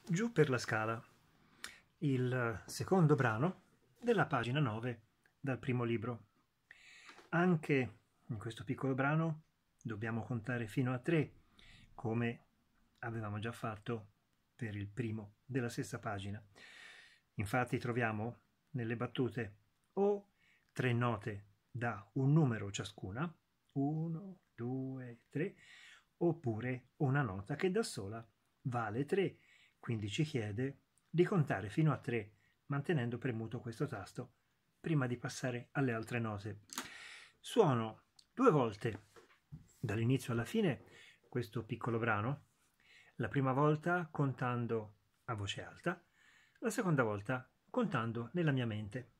Giù per la scala, il secondo brano della pagina 9 dal primo libro. Anche in questo piccolo brano dobbiamo contare fino a 3, come avevamo già fatto per il primo della stessa pagina. Infatti troviamo nelle battute o 3 note da un numero ciascuna, 1, 2, 3, oppure una nota che da sola vale 3. Quindi ci chiede di contare fino a 3 mantenendo premuto questo tasto prima di passare alle altre note. Suono 2 volte dall'inizio alla fine questo piccolo brano, la prima volta contando a voce alta, la seconda volta contando nella mia mente.